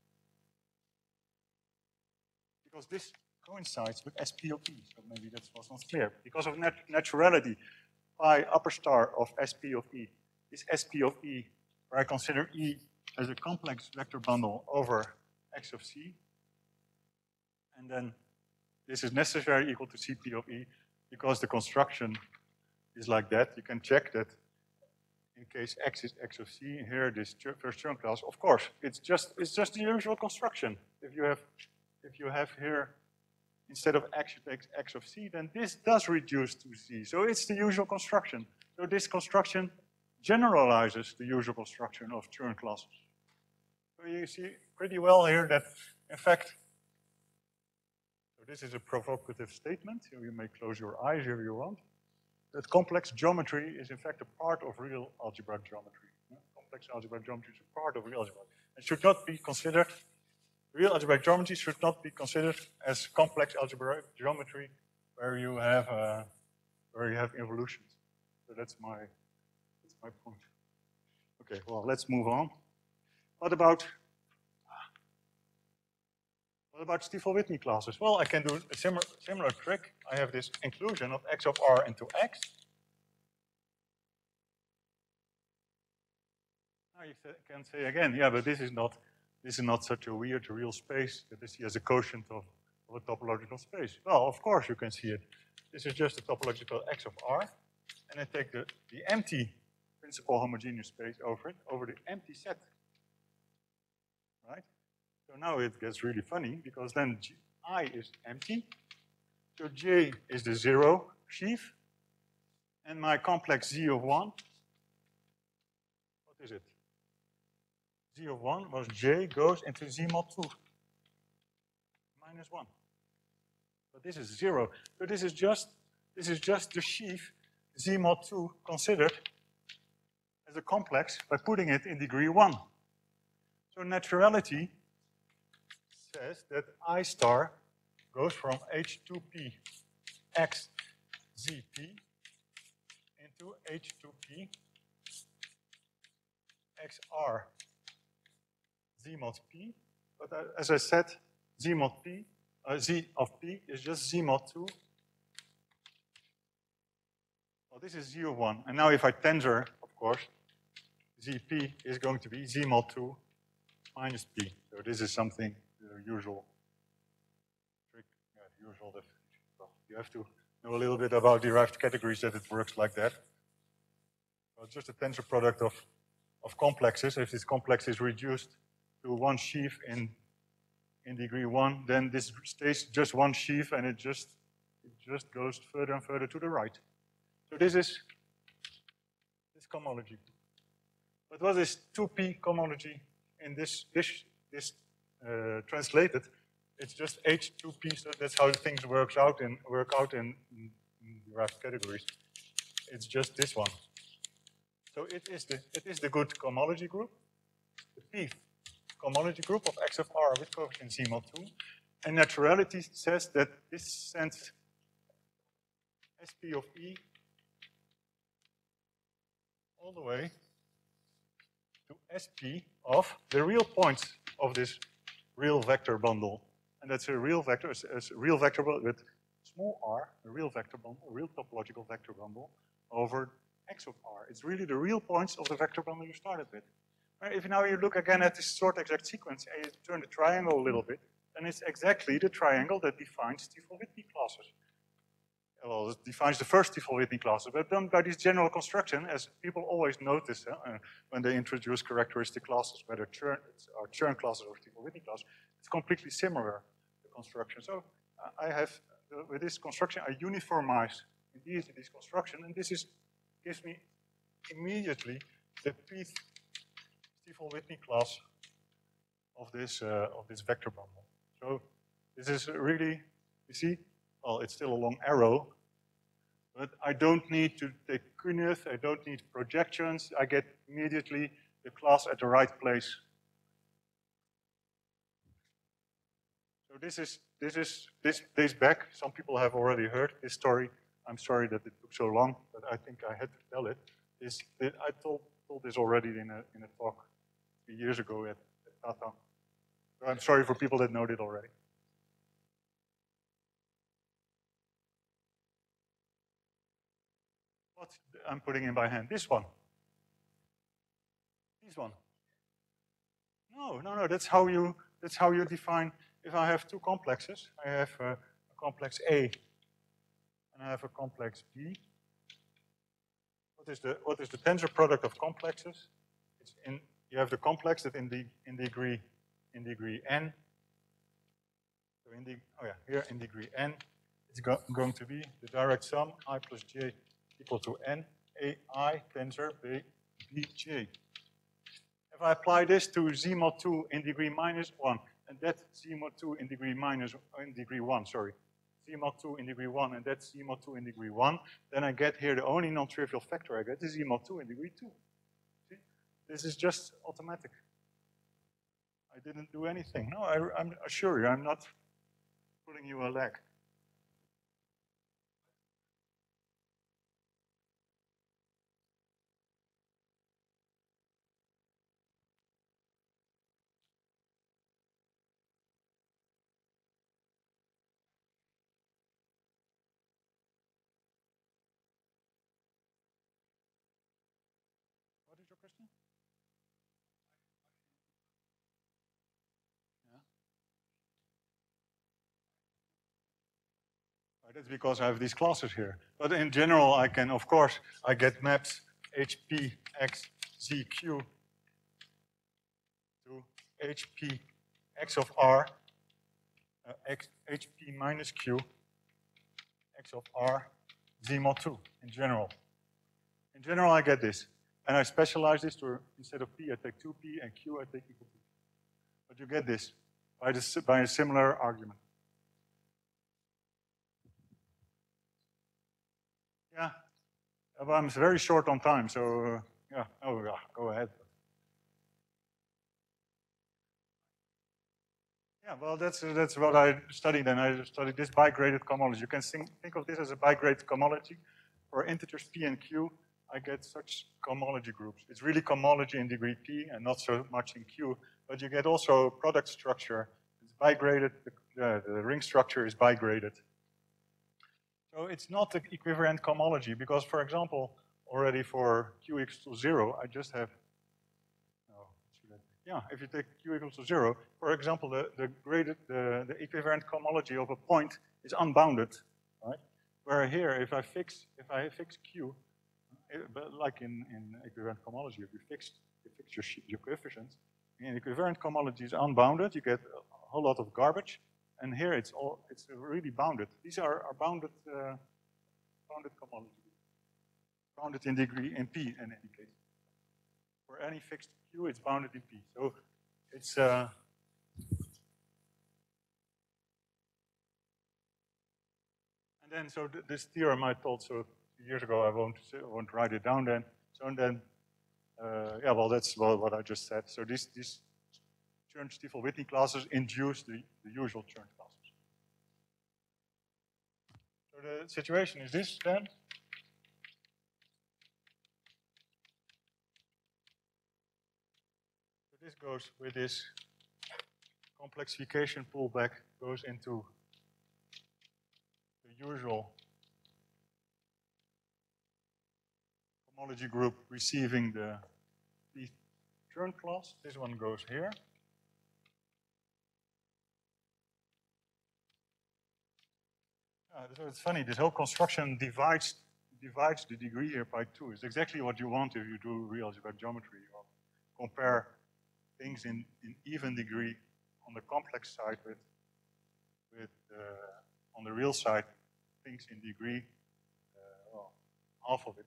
Because this coincides with S P of E, so maybe that was not clear. Because of nat naturality, pi upper star of S P of E is S P of E, where I consider E as a complex vector bundle over X of C. And then this is necessarily equal to C P of E, because the construction is like that. You can check that in case X is X of C, here this first Chern class, of course, it's just it's just the usual construction. If you have if you have here, instead of X, you take X of C, then this does reduce to C. So it's the usual construction. So this construction generalizes the usual construction of Chern classes. So you see pretty well here that, in fact, so this is a provocative statement. So you may close your eyes if you want. That complex geometry is, in fact, a part of real algebraic geometry. Complex algebraic geometry is a part of real algebra. It should not be considered, real algebraic geometry should not be considered as complex algebraic geometry where you have uh, where you have involutions. So that's my that's my point. Okay, well, let's move on. What about what about Stiefel-Whitney classes? Well, I can do a similar similar trick. I have this inclusion of X of R into X. Now you can say again, yeah, but this is not this is not such a weird real space that I see as a quotient of, of a topological space. Well, of course you can see it. This is just a topological X of R, and I take the, the empty principal homogeneous space over it, over the empty set. Right? So now it gets really funny, because then G, I is empty, so J is the zero sheaf, and my complex Z of one, what is it? Z of one was J goes into Z mod two, minus one. But this is zero. So this is just this is just the sheaf Z mod two considered as a complex by putting it in degree one. So naturality says that I star goes from H two P X Z P into H two P X R Z mod P, but uh, as I said, Z mod P, uh, Z of P is just Z mod two. Well, this is Z of one, and now if I tensor, of course, Z P is going to be Z mod two minus P. So this is something, the usual trick, yeah, usual definition. Well, you have to know a little bit about derived categories that it works like that. So it's just a tensor product of, of complexes. If this complex is reduced to one sheaf in in degree one, then this stays just one sheaf, and it just it just goes further and further to the right. So this is this cohomology. But what is two P cohomology in this this this uh, translated? It's just H two P. So that's how things works out in work out in, in, in derived categories. It's just this one. So it is the it is the good cohomology group. The P cohomology group of X of R with coefficient Z mod two, and naturality says that this sends S P of E all the way to S P of the real points of this real vector bundle, and that's a real vector, a real vector with small r, a real vector bundle, a real topological vector bundle over X of R. It's really the real points of the vector bundle you started with. If now you look again at this short exact sequence and you turn the triangle a little bit, then it's exactly the triangle that defines Stiefel-Whitney classes. Well, it defines the first Stiefel-Whitney classes, but done by this general construction, as people always notice uh, when they introduce characteristic classes, whether Chern, or Chern classes or Stiefel-Whitney classes, it's completely similar, the construction. So uh, I have, uh, with this construction, I uniformize indeed this construction, and this is gives me immediately the p Stiefel-Whitney class of this uh, of this vector bundle. So this is really, you see, well, it's still a long arrow, but I don't need to take Kunev, I don't need projections, I get immediately the class at the right place. So this is this is this days back. Some people have already heard this story. I'm sorry that it took so long, but I think I had to tell it. Is that I told told this already in a, in a talk three years ago at, at Tata. So I'm sorry for people that know it already. What I'm putting in by hand? This one. This one. No, no, no. That's how you. That's how you define. If I have two complexes, I have a, a complex A, and I have a complex B. What is the what is the tensor product of complexes? It's in. You have the complex that in the in degree in degree n. So in the oh yeah here in degree n, it's go, going to be the direct sum I plus j equal to n A I tensor B B j. If I apply this to z mod two in degree minus one, and that z mod two in degree minus in degree one, sorry, z mod two in degree one, and that's z mod two in degree one, then I get here the only non-trivial factor I get is z mod two in degree two. See? This is just automatic. I didn't do anything. No, I, I'm assure you, I'm not pulling you a leg. What is your question? Yeah. Right, that's because I have these classes here. But in general, I can, of course, I get maps H P x z q to H P x of r, uh, x, H P minus q, x of r, z mod two in general. In general, I get this. And I specialize this to, instead of p, I take two p, and q, I take equal to. But you get this by, this, by a similar argument. Yeah, well, I'm very short on time, so uh, yeah, oh, yeah, go ahead. Yeah, well, that's uh, that's what I studied, and I studied this bigraded cohomology. You can think, think of this as a bigraded cohomology. For integers p and q, I get such cohomology groups. It's really cohomology in degree p and not so much in q, but you get also product structure. It's bigraded, the, uh, the ring structure is bigraded. So it's not an equivariant cohomology because, for example, already for q equals to zero, I just have, oh, yeah, if you take q equals to zero, for example, the, the graded, the, the equivariant cohomology of a point is unbounded, right? Where here, if I fix, if I fix q, but like in, in equivariant cohomology, if you fix, you fix your, your coefficients, in equivariant cohomology is unbounded, you get a whole lot of garbage. And here it's all it's really bounded. These are, are bounded uh, bounded cohomology. Bounded in degree in p in any case. For any fixed q, it's bounded in p. So it's uh, and then so th this theorem I told so years ago. I won't I won't write it down then. So and then uh, yeah, well that's well what I just said. So these these Chen, Stiefel, Whitney classes induce the, the usual Chen classes. So the situation is this then. So this goes with this complexification pullback goes into the usual homology group receiving the, the Chen class. This one goes here. Uh, so it's funny, this whole construction divides divides the degree here by two. It's exactly what you want if you do real algebraic geometry. You compare things in, in even degree on the complex side with, with uh, on the real side, things in degree, uh, well, half of it.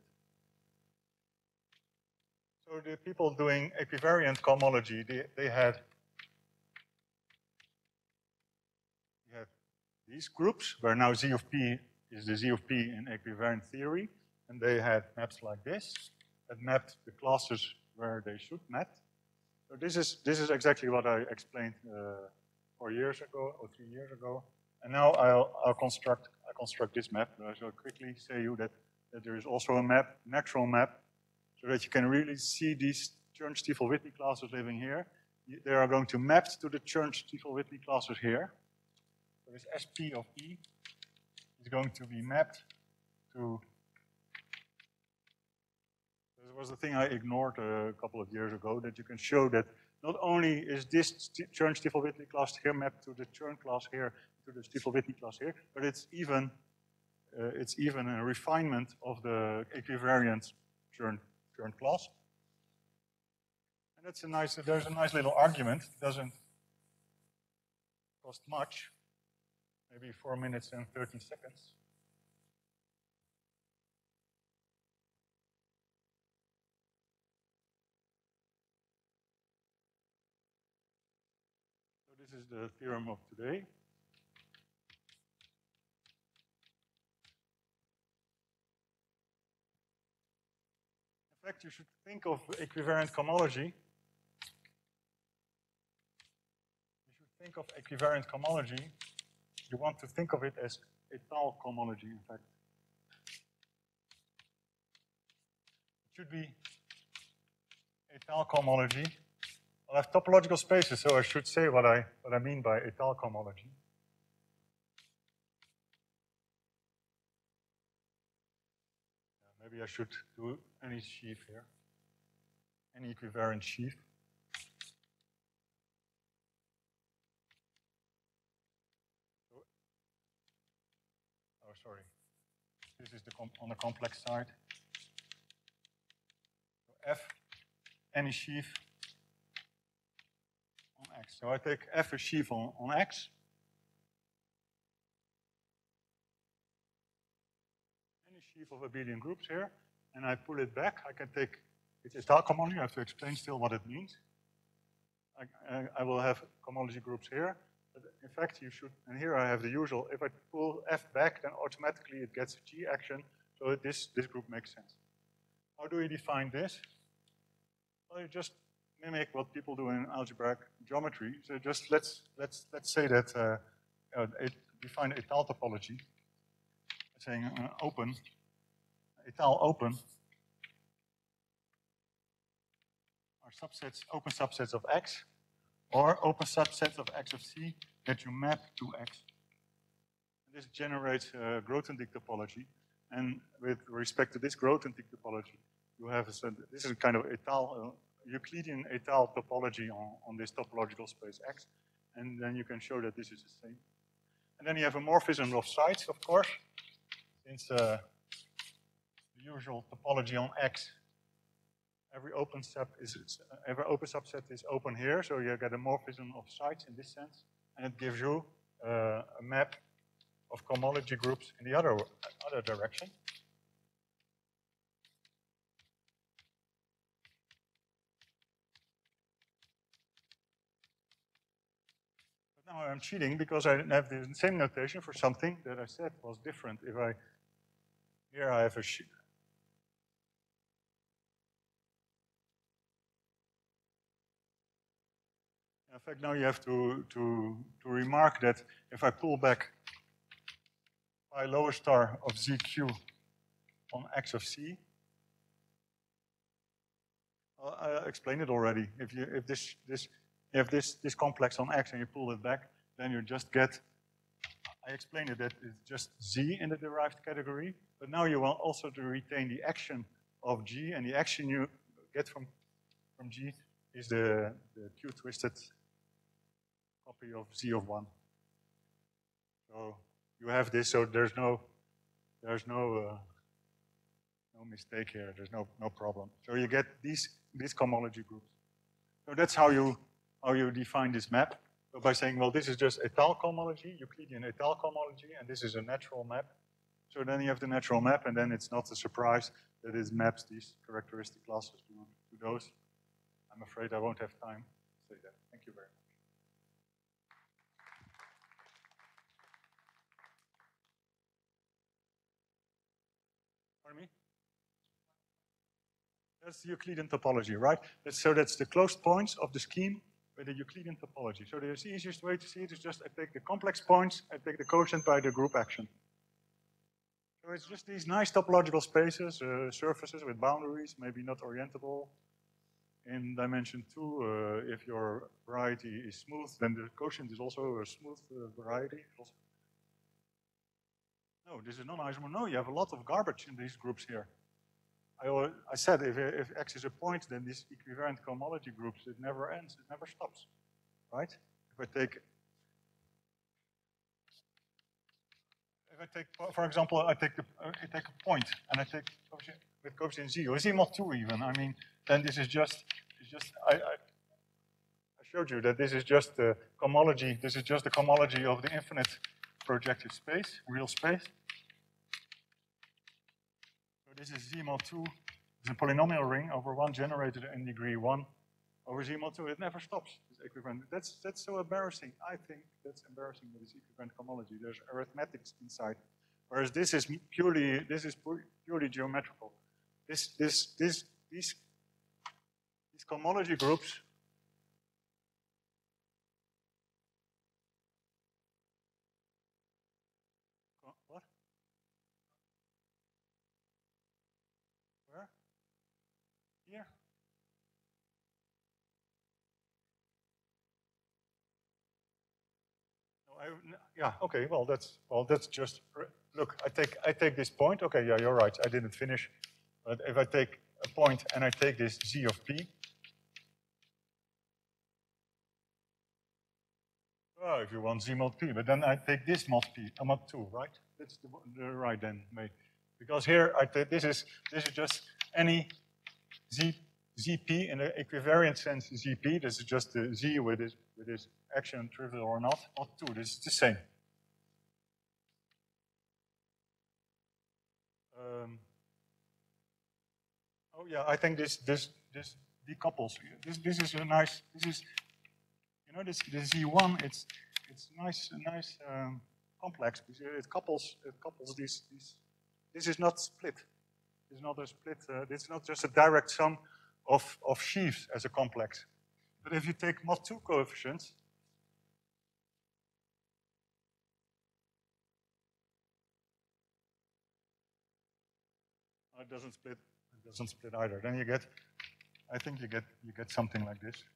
So the people doing equivariant cohomology, they, they had these groups, where now Z of P is the Z of P in equivariant theory, and they had maps like this that mapped the classes where they should map. So this is this is exactly what I explained uh, four years ago or three years ago, and now I'll I'll construct I construct this map. I shall quickly say you that that there is also a map, natural map. so that you can really see these Chern-Stiefel-Whitney classes living here. They are going to map to the Chern-Stiefel-Whitney classes here. So this S P of E is going to be mapped to. This was the thing I ignored a couple of years ago, that you can show that not only is this Chern-Stiefel-Whitney class here mapped to the Chern class here, to the Stiefel-Whitney class here, but it's even uh, it's even a refinement of the equivariant Chern, Chern class. And that's a nice. There's a nice little argument. It doesn't cost much, maybe four minutes and thirty seconds. This is the theorem of today. In fact, you should think of equivariant cohomology. You should think of equivariant cohomology. You want to think of it as étale cohomology, in fact. It should be étale cohomology. I'll have topological spaces, so I should say what I what I mean by étale cohomology. Yeah, maybe I should do any sheaf here, any equivariant sheaf. So, oh, sorry. This is the com on the complex side. So F, any sheaf on X. So I take F a sheaf on, on X. Any sheaf of abelian groups here, and I pull it back. I can take, it's étale cohomology, I have to explain still what it means. I, I, I will have cohomology groups here, but in fact you should, and here I have the usual, if I pull F back, then automatically it gets a G action, so this, this group makes sense. How do we define this? Well, you just mimic what people do in algebraic geometry. So just let's let's let's say that uh, uh, it, define étale topology. Saying uh, open, étale open are subsets, open subsets of X, or open subsets of X of C that you map to X. This generates a Grothendieck topology, and with respect to this Grothendieck topology, you have a, this is a kind of étale. Uh, Euclidean étale topology on, on this topological space X, and then you can show that this is the same. And then you have a morphism of sites, of course, since uh, the usual topology on X, every open sub is uh, every open subset is open here, so you get a morphism of sites in this sense, and it gives you uh, a map of cohomology groups in the other other direction. Now I'm cheating because I have the same notation for something that I said was different. If I, here I have a sheet. In fact, now you have to, to, to remark that if I pull back pi lower star of Z Q on X of C, well, I explained it already. If you, if this, this, You have this, this complex on X and you pull it back, then you just get, I explained it, that it's just Z in the derived category, but now you want also to retain the action of G, and the action you get from, from G is the, the Q-twisted copy of Z of one. So you have this, so there's no, there's no, uh, no mistake here, there's no, no problem. So you get these, these cohomology groups. So that's how you, how you define this map. So by saying, well, this is just étale cohomology, Euclidean étale cohomology, and this is a natural map. So then you have the natural map, and then it's not a surprise that it maps these characteristic classes to, to those. I'm afraid I won't have time to say that. Thank you very much. Pardon me? That's the Euclidean topology, right? That's, so that's the closed points of the scheme with the Euclidean topology. So the easiest way to see it is just I take the complex points, I take the quotient by the group action. So it's just these nice topological spaces, uh, surfaces with boundaries, maybe not orientable. In dimension two, uh, if your variety is smooth, then the quotient is also a smooth uh, variety. Also. No, this is non-isomorphic. No, you have a lot of garbage in these groups here. I, I said if, if X is a point, then these equivariant cohomology groups, it never ends, it never stops, right? If I take, if I take, for example, I take, the, uh, I take a point and I take with coefficient z, or z mod two even. I mean, then this is just, it's just I, I, I showed you that this is just the cohomology. This is just the cohomology of the infinite projective space, real space. So this is z mod two. It's a polynomial ring over one generated in degree one over z mod two. It never stops. It's equivalent. That's that's so embarrassing. I think that's embarrassing with this equivalent cohomology. There's arithmetics inside, whereas this is purely this is purely geometrical. This this this these these cohomology groups. What? Where? Here. I, yeah. Okay. Well, that's well. That's just look. I take I take this point. Okay. Yeah. You're right. I didn't finish. But if I take a point and I take this z of p. Oh, if you want z mod p, but then I take this mod p, uh, mod two, right? That's the, the right then, mate. Because here I take this is this is just any z zp in the equivariant sense zp. This is just the z with this with this action trivial or not. Mod two. This is the same. Um, oh yeah, I think this this this decouples. This this is a nice. This is you know this the z one. It's it's nice nice um, complex because it couples it couples these these. This is not split. It's not a split. Uh, it's not just a direct sum of of sheaves as a complex. But if you take mod two coefficients. It doesn't split. It doesn't split either. Then you get, I think you get you get something like this.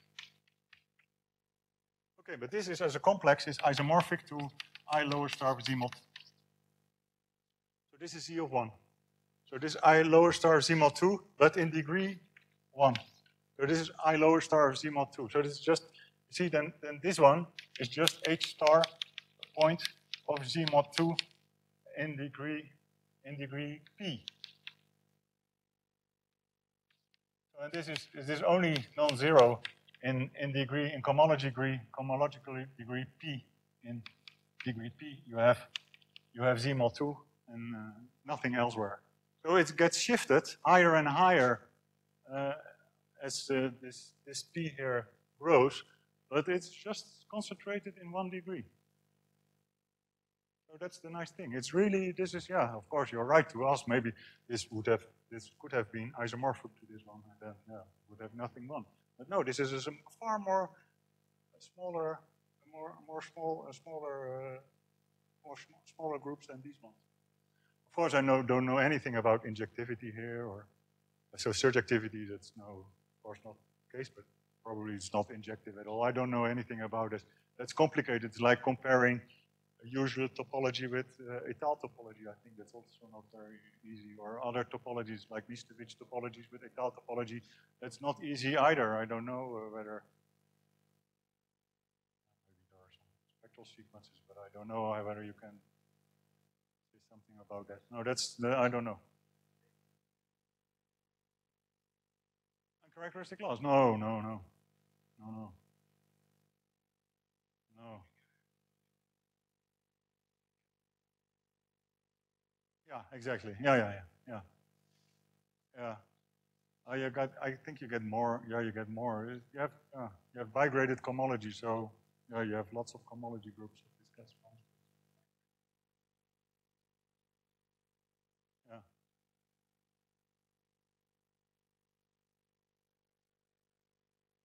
Okay, but this is as a complex is isomorphic to I lower star z mod. So this is z of one. So this is I lower star z mod two, but in degree one. So this is I lower star z mod two. So this is just see then then this one is just h star point of z mod two in degree in degree p. So this is this is only non-zero in in degree in cohomology degree cohomologically degree p in degree p. You have you have z mod two and uh, nothing elsewhere. So it gets shifted higher and higher uh, as uh, this this p here grows, but it's just concentrated in one degree. So that's the nice thing. It's really this is yeah. Of course, you're right to ask. Maybe this would have this could have been isomorphic to this one, and then yeah, would have nothing won. But no, this is a far more a smaller, a more more small, a smaller, uh, more sm smaller groups than these ones. Of course, I know don't know anything about injectivity here, or so surjectivity. That's no, of course, not the case, but probably it's not injective at all. I don't know anything about it. That's complicated. It's like comparing usual topology with uh, étale topology. I think that's also not very easy. Or other topologies like Mistovich topologies with étale topology. That's not easy either. I don't know uh, whether maybe there are some spectral sequences, but I don't know whether you can say something about that. No, that's uh, I don't know. And characteristic laws? No, no, no, no, no, no. Yeah, exactly. Yeah, yeah, yeah, yeah. Yeah. Uh, you got. I think you get more. Yeah, you get more. You have. Uh, you have bigraded cohomology, so yeah, you have lots of cohomology groups of this class. Yeah.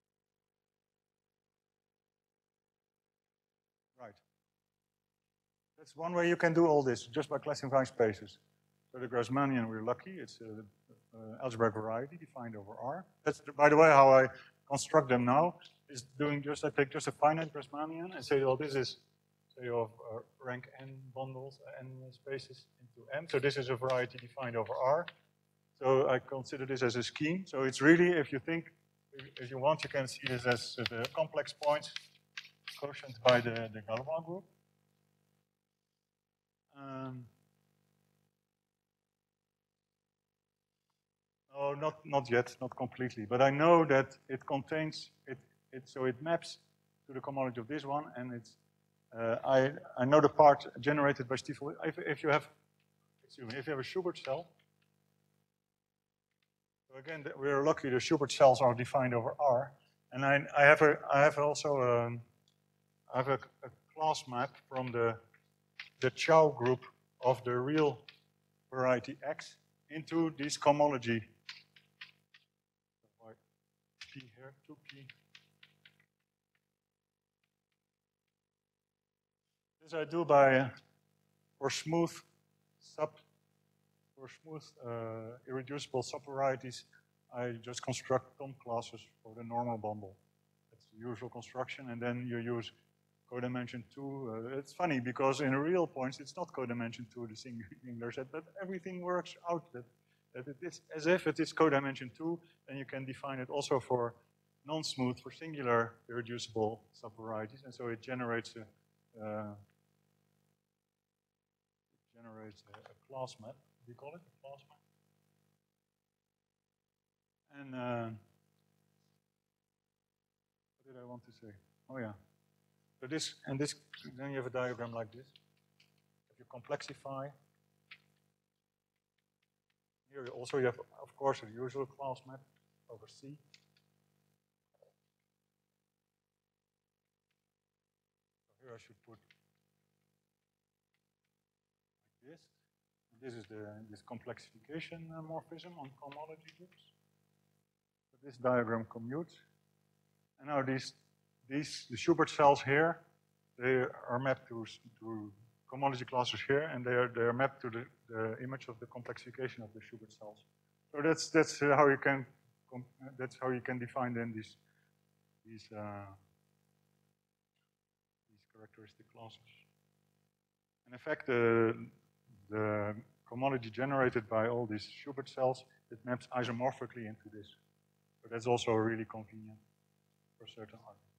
Right. That's one way you can do all this, just by classifying spaces. So the Grassmannian, we're lucky, it's an algebraic variety defined over R. That's, by the way, how I construct them now, is doing just, I take just a finite Grassmannian and say, well, this is, say, of uh, rank n bundles, n spaces into M. So this is a variety defined over R. So I consider this as a scheme. So it's really, if you think, if you want, you can see this as the complex points quotient by the, the Galois group. Um, oh, not not yet, not completely. But I know that it contains it. It so it maps to the cohomology of this one, and it's. Uh, I I know the part generated by Stiefel. If, if you have, excuse me, if you have a Schubert cell. So again, we're lucky. The Schubert cells are defined over R, and I I have a I have also um, I have a, a class map from the the Chow group of the real variety X into this cohomology. P here, two P. This I do by, uh, for smooth sub, for smooth uh, irreducible subvarieties, I just construct Tom classes for the normal bundle. That's the usual construction, and then you use codimension two. Uh, it's funny because in real points it's not codimension two, the singular set, but everything works out that, that it is as if it is codimension two, and you can define it also for non-smooth, for singular irreducible subvarieties, and so it generates a, uh, it generates a, a class map. Do you call it a class map? And uh, what did I want to say? Oh yeah. So this, and this, then you have a diagram like this. If you complexify, here you also you have, of course, a usual class map over C. So here I should put like this. And this is the this complexification uh, morphism on cohomology groups. So this diagram commutes, and now these. These, the Schubert cells here, they are mapped to, to cohomology classes here, and they are, they are mapped to the, the image of the complexification of the Schubert cells. So that's, that's how you can, that's how you can define then these, these, uh, these characteristic classes. And in fact, the, the cohomology generated by all these Schubert cells, it maps isomorphically into this. So that's also really convenient for certain arguments.